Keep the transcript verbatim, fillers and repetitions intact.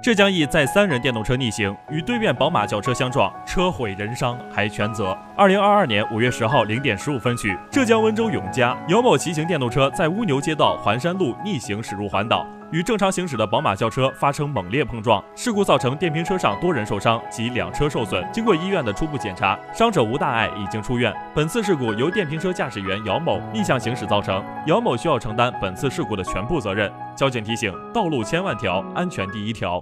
浙江一载三人电动车逆行，与对面宝马轿车相撞，车毁人伤，还全责。二零二二年五月十号零点十五分许，浙江温州永嘉，姚某骑行电动车在乌牛街道环山路逆行驶入环岛，与正常行驶的宝马轿车发生猛烈碰撞，事故造成电瓶车上多人受伤及两车受损。经过医院的初步检查，伤者无大碍，已经出院。本次事故由电瓶车驾驶员姚某逆向行驶造成，姚某需要承担本次事故的全部责任。交警提醒：道路千万条，安全第一条。